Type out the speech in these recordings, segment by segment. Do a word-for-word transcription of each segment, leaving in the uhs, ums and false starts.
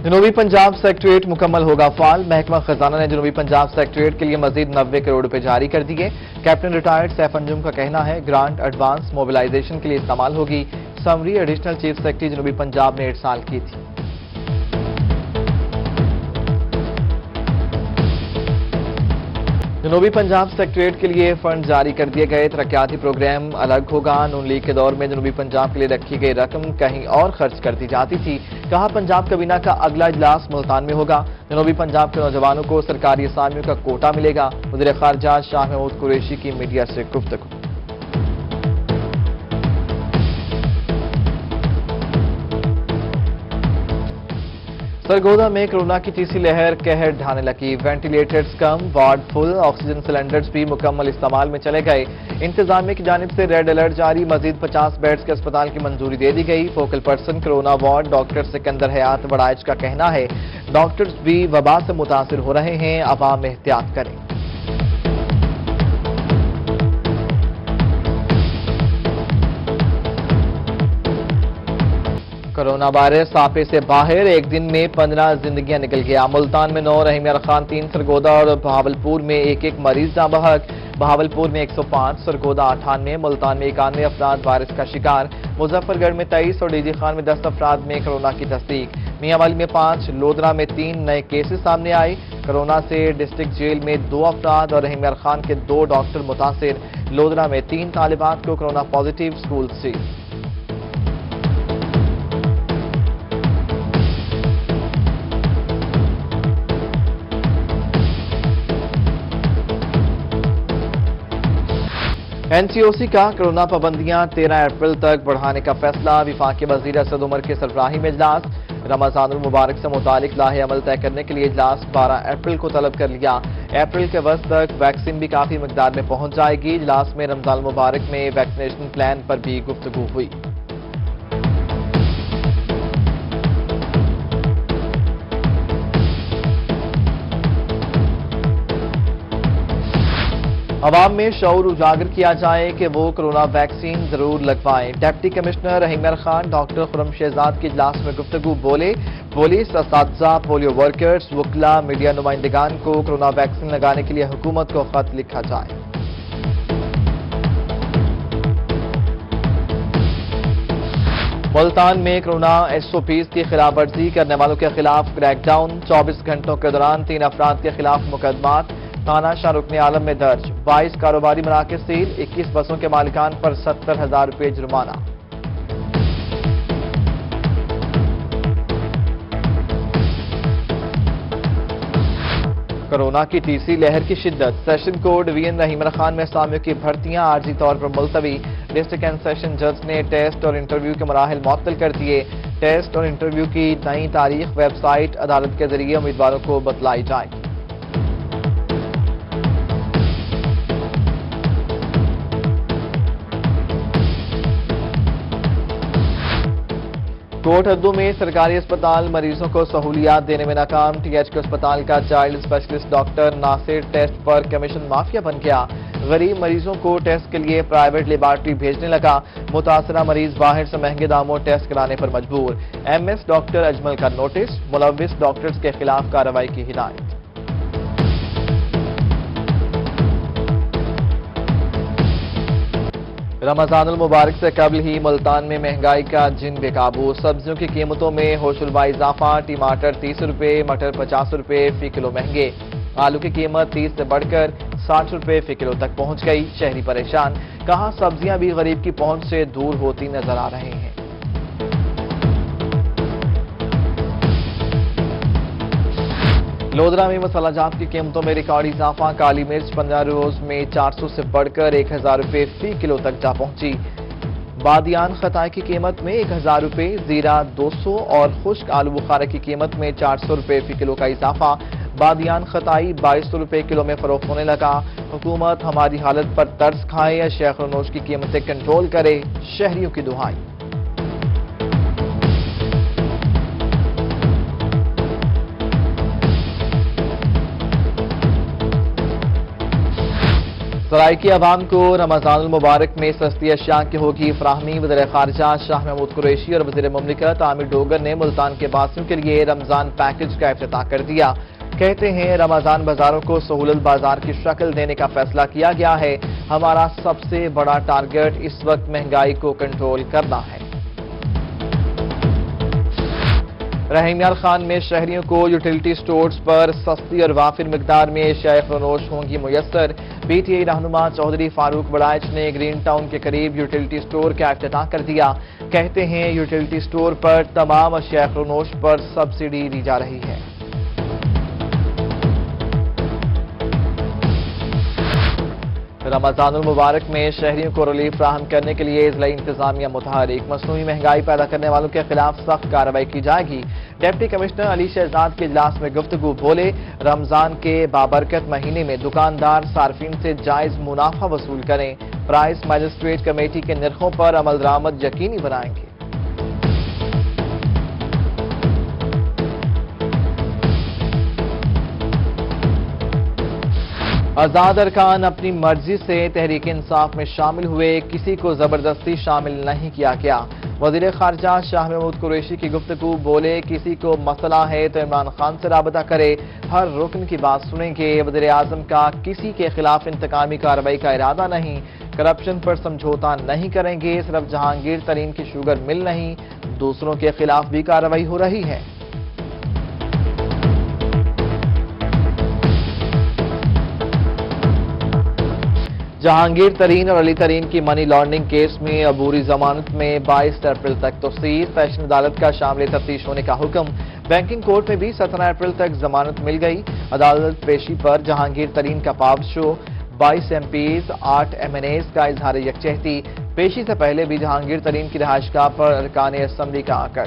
جنوبی پنجاب سیکٹریٹ مکمل ہوگا فعال۔ محکمہ خزانہ نے جنوبی پنجاب سیکٹریٹ کے لیے مزید نوے کروڑ روپے جاری کر دیے۔ کیپٹن ریٹائرڈ سیف انجم کا کہنا ہے گرانٹ ایڈوانس موبلائزیشن کے لیے استعمال ہوگی۔ سمری ایڈیشنل چیف سیکرٹری جنوبی پنجاب نے ارسال کی تھی۔ جنوبی پنجاب سیکٹریٹ کے لیے فنڈ جاری کر دیے گئے۔ ترقیاتی پروگرام الگ ہوگا۔ نون لیگ کے دور میں جنوبی پنجاب کے لیے رکھی گئی رقم کہیں اور خرچ کر دی جاتی تھی۔ کہا پنجاب کابینہ کا اگلا اجلاس ملتان میں ہوگا۔ جنوبی پنجاب کے نوجوانوں کو سرکاری اسامیوں کا کوٹا ملے گا۔ وزیر خارجہ شاہ محمود قریشی کی میڈیا سے گفتگو۔ سرگودا میں کرونا کی تیسری لہر قہر ڈھانے لگی۔ وینٹیلیٹرز کم، وارڈ فل، آکسیجن سلنڈرز بھی مکمل استعمال میں چلے گئے۔ انتظامیہ کی جانب سے ریڈ الرٹ جاری۔ مزید پچاس بیڈز کے اسپتال کی منظوری دے دی گئی۔ Focal person corona ward doctor Sikandar Hayat Warraich کا کہنا ہے ڈاکٹرز بھی وبا سے متاثر ہو رہے ہیں، عوام احتیاط کریں۔ کرونا وائرس ساپے سے باہر، ایک دن میں پندرہ زندگیاں نکل گیا۔ ملتان میں نو، رحیم یار خان تین، سرگودا اور بہاولپور میں ایک ایک مریض جاں بحق۔ بہاولپور میں ایک سو پانچ، سرگودا اٹھانوے، ملتان میں اکانوے افراد وائرس کا شکار۔ مظفر گڑھ میں تیئیس اور ڈی جی خان میں دس افراد میں کرونا کی تصدیق۔ میاں والی میں پانچ، لودرا میں تین نئے کیسز سامنے آئے۔ کرونا سے ڈسٹرکٹ جیل میں دو افراد اور رحیم یار خان کے دو ڈاکٹر متاثر۔ لودرا میں تین طالبات کو corona positive, school seal. N C O C کا کرونا پابندیاں تیرہ اپریل تک بڑھانے کا فیصلہ۔ وفاقی وزیر اسد عمر کے سربراہی میں اجلاس۔ رمضان المبارک سے متعلق لاہ عمل طے کرنے کے لیے اجلاس بارہ اپریل کو طلب کر لیا۔ اپریل کے وسط تک ویکسین بھی کافی مقدار میں پہنچ جائے گی۔ اجلاس میں رمضان المبارک میں ویکسینیشن پلان پر بھی گفتگو ہوئی۔ عوام میں شعور اجاگر کیا جائے کہ وہ کرونا ویکسین ضرور لگوائیں۔ ڈپٹی کمشنر رحیم یار خان ڈاکٹر خرم شہزاد کے اجلاس میں گفتگو بولے پولیس، اساتذہ، پولیو ورکرز، وکلا، میڈیا نمائندگان کو کرونا ویکسین لگانے کے لیے حکومت کو خط لکھا جائے۔ ملتان میں کرونا ایس او پیز کی خلاف ورزی کرنے والوں کے خلاف کریک ڈاؤن۔ چوبیس گھنٹوں کے دوران تین افراد کے خلاف مقدمات تھانہ شاہ رکن عالم میں درج۔ بائیس کاروباری مراکز سیل، اکیس بسوں کے مالکان پر ستر ہزار روپے جرمانہ۔ کرونا کی تیسری لہر کی شدت۔ سیشن کورٹ وی این رحیم یار خان میں اسامیوں کی بھرتیاں عارضی طور پر ملتوی۔ ڈسٹرکٹ اینڈ سیشن جج نے ٹیسٹ اور انٹرویو کے مراحل معطل کر دیے۔ ٹیسٹ اور انٹرویو کی نئی تاریخ ویب سائٹ عدالت کے ذریعے امیدواروں کو بتلائی جائے۔ کوٹ ہدو میں سرکاری اسپتال مریضوں کو سہولیات دینے میں ناکام۔ ٹی ایچ کے اسپتال کا child specialist doctor Nasir test پر کمیشن مافیا بن گیا۔ غریب مریضوں کو ٹیسٹ کے لیے پرائیویٹ لیبارٹری بھیجنے لگا۔ متاثرہ مریض باہر سے مہنگے داموں ٹیسٹ کرانے پر مجبور۔ ایم ایس ڈاکٹر اجمل کا نوٹس، ملوث ڈاکٹرز کے خلاف کارروائی کی ہدایت۔ رمضان المبارک سے قبل ہی ملتان میں مہنگائی کا جن بے قابو۔ سبزیوں کی قیمتوں میں ہوش البا اضافہ۔ ٹماٹر تیس روپے، مٹر پچاس روپے فی کلو مہنگے۔ آلو کی قیمت تیس سے بڑھ کر ساٹھ روپے فی کلو تک پہنچ گئی۔ شہری پریشان، کہاں سبزیاں بھی غریب کی پہنچ سے دور ہوتی نظر آ رہے ہیں۔ لودرا میں مسالہ جات کی قیمتوں میں ریکارڈ اضافہ۔ کالی مرچ پندرہ روز میں چار سو سے بڑھ کر ایک ہزار روپے فی کلو تک جا پہنچی۔ بادیان خطائی کی قیمت میں ایک ہزار روپے، زیرہ دو سو اور خشک آلو بخارا کی قیمت میں چار سو روپے فی کلو کا اضافہ۔ بادیان خطائی بائیس سو روپے کلو میں فروخت ہونے لگا۔ حکومت ہماری حالت پر ترس کھائے یا شیخ رنوش کی قیمتیں کنٹرول کرے، شہریوں کی دعائیں۔ سرائکی عوام کو رمضان المبارک میں سستی اشیاء کی ہوگی فراہمی۔ وزیر خارجہ شاہ محمود قریشی اور وزیر مملکت عامر ڈوگر نے ملتان کے باسیوں کے لیے رمضان پیکج کا افتتاح کر دیا۔ کہتے ہیں رمضان بازاروں کو سہولت بازار کی شکل دینے کا فیصلہ کیا گیا ہے۔ ہمارا سب سے بڑا ٹارگٹ اس وقت مہنگائی کو کنٹرول کرنا ہے۔ رحیم یار خان میں شہریوں کو یوٹیلٹی سٹورز پر سستی اور وافر مقدار میں اشیاء فروش ہوں گی میسر۔ پی ٹی آئی رہنما چودھری فاروق بڑائچ نے گرین ٹاؤن کے قریب یوٹیلٹی سٹور کا افتتاح کر دیا۔ کہتے ہیں یوٹیلٹی سٹور پر تمام اشیاء فروش پر سبسڈی دی جا رہی ہے۔ رمضان المبارک میں شہریوں کو ریلیف فراہم کرنے کے لیے اضلاعی انتظامیہ متحرک۔ مصنوعی مہنگائی پیدا کرنے والوں کے خلاف سخت کارروائی کی جائے گی۔ ڈپٹی کمشنر علی شہزاد کے اجلاس میں گفتگو، بولے رمضان کے بابرکت مہینے میں دکاندار صارفین سے جائز منافع وصول کریں۔ پرائس مجسٹریٹ کمیٹی کے نرخوں پر عمل درآمد یقینی بنائیں گے۔ آزاد ارکان اپنی مرضی سے تحریک انصاف میں شامل ہوئے، کسی کو زبردستی شامل نہیں کیا گیا۔ وزیر خارجہ شاہ محمود قریشی کی گفتگو، بولے کسی کو مسئلہ ہے تو عمران خان سے رابطہ کرے، ہر رکن کی بات سنیں گے۔ وزیر اعظم کا کسی کے خلاف انتقامی کارروائی کا ارادہ نہیں، کرپشن پر سمجھوتا نہیں کریں گے، صرف جہانگیر ترین کی شوگر مل نہیں، دوسروں کے خلاف بھی کارروائی ہو رہی ہے۔ جہانگیر ترین اور علی ترین کی منی لانڈرنگ کیس میں عبوری ضمانت میں بائیس اپریل تک توسیع، سیشن عدالت کا شامل تفتیش ہونے کا حکم۔ بینکنگ کورٹ میں بھی سترہ اپریل تک ضمانت مل گئی۔ عدالت پیشی پر جہانگیر ترین کا پاور شو، بائیس ایم پیز، آٹھ ایم این ایز کا اظہار یکجہتی۔ پیشی سے پہلے بھی جہانگیر ترین کی رہائش گاہ پر ارکان اسمبلی کا اکٹ۔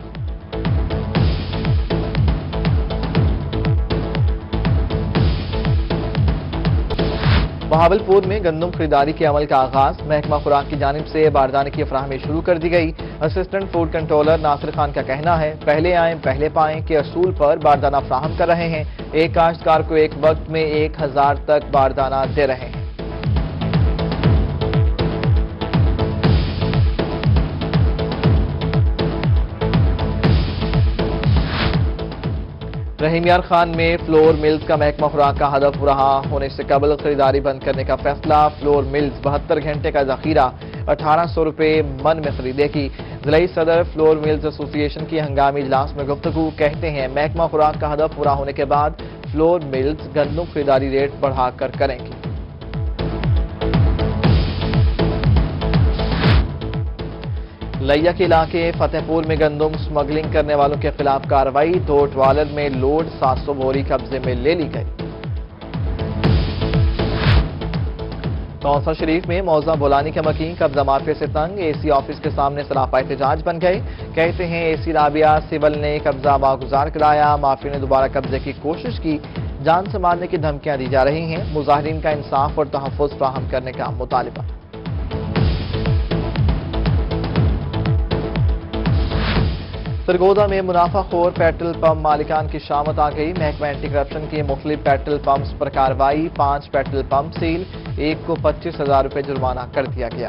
بہاولپور میں گندم خریداری کے عمل کا آغاز، محکمہ خوراک کی جانب سے باردانے کی فراہمی شروع کر دی گئی۔ Assistant food controller Nasir Khan کا کہنا ہے پہلے آئیں پہلے پائیں کے اصول پر باردانہ فراہم کر رہے ہیں۔ ایک کاشتکار کو ایک وقت میں ایک ہزار تک باردانہ دے رہے ہیں۔ رحیم یار خان میں فلور ملز کا محکمہ خوراک کا ہدف رہا ہونے سے قبل خریداری بند کرنے کا فیصلہ۔ فلور ملز بہتر گھنٹے کا ذخیرہ اٹھارہ سو روپے من میں خریدے گی۔ ضلعی صدر فلور ملز ایسوسی ایشن کی ہنگامی اجلاس میں گفتگو، کہتے ہیں محکمہ خوراک کا ہدف پورا ہونے کے بعد فلور ملز گندم خریداری ریٹ بڑھا کر کریں گی۔ لیا کے علاقے فتح پور میں گندم سمگلنگ کرنے والوں کے خلاف کارروائی، دو ٹرالر میں لوڈ سات سو بوری قبضے میں لے لی گئی۔ توسا شریف میں موزہ بولانی کے مکین قبضہ مافیا سے تنگ، اے سی آفس کے سامنے سراپا احتجاج بن گئے۔ کہتے ہیں اے سی رابعہ سول نے قبضہ واگزار کرایا، مافیا نے دوبارہ قبضے کی کوشش کی، جان سے مارنے کی دھمکیاں دی جا رہی ہیں۔ مظاہرین کا انصاف اور تحفظ فراہم کرنے کا مطالبہ۔ سرگودا میں منافع خور پیٹرول پمپ مالکان کی شامت آ گئی، محکمہ اینٹی کرپشن کی مختلف پیٹرول پمپس پر کارروائی، پانچ پیٹرول پمپ سیل، ایک کو پچیس ہزار روپے جرمانہ کر دیا گیا۔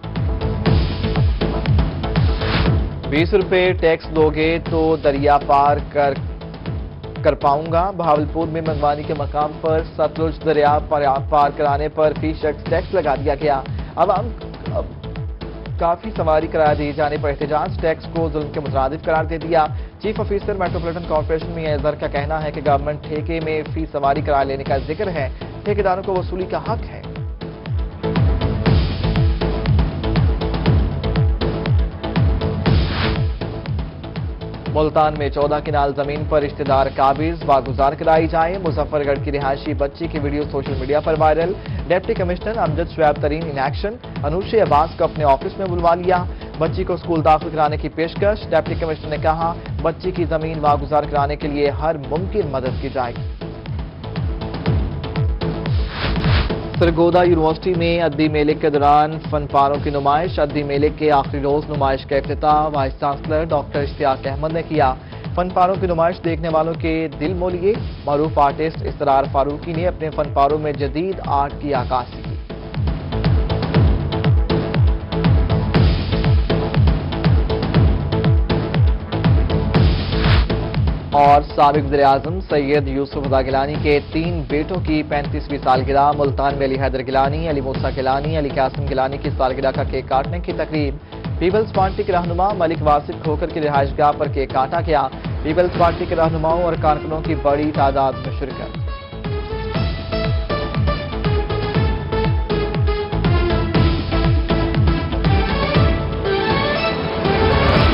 بیس روپے ٹیکس دو گے تو دریا پار کر کر پاؤں گا، بہاولپور میں منگوانی کے مقام پر ستلج دریا پار کرانے پر فی شخص ٹیکس لگا دیا گیا۔ عوام کافی سواری کرایہ دیے جانے پر احتجاج، ٹیکس کو ظلم کے مترادف قرار دے دیا۔ چیف آفیسر میٹروپولیٹن کارپوریشن میں اظہر کا کہنا ہے کہ گورنمنٹ ٹھیکے میں فی سواری کرایہ لینے کا ذکر ہے، ٹھیکیداروں کو وصولی کا حق ہے۔ ملتان میں چودہ کنال زمین پر رشتہ دار قابض، واگزار کرائی جائے، مظفر گڑھ کی رہائشی بچی کی ویڈیو سوشل میڈیا پر viral, deputy commissioner Amjad Shoaib Tareen in action, Anushay Abbas کو اپنے آفس میں بلوا لیا، بچی کو اسکول داخل کرانے کی پیشکش، ڈپٹی کمشنر نے کہا بچی کی زمین واگزار کرانے کے لیے ہر ممکن مدد کی جائے گی۔ سرگودا یونیورسٹی میں ادبی میلے کے دوران فن پاروں کی نمائش، ادبی میلے کے آخری روز نمائش کا افتتاح vice chancellor doctor Ishtiaq Ahmad نے کیا۔ فن پاروں کی نمائش دیکھنے والوں کے دل مو لیے، معروف آرٹسٹ اسرار فاروقی نے اپنے فن پاروں میں جدید آرٹ کی عکاسی کی۔ اور سابق وزیر اعظم سید یوسف رضا گیلانی کے تین بیٹوں کی پینتیسویں سالگرہ، ملتان میں علی حیدر گیلانی، علی موسیٰ گیلانی، علی قاسم گیلانی کی سالگرہ کا کیک کاٹنے کی تقریب۔ پیپلز پارٹی کے رہنما ملک واصف کھوکھر کی رہائش گاہ پر کیک کاٹا گیا۔ پیپلز پارٹی کے رہنماؤں اور کارکنوں کی بڑی تعداد میں شرکت۔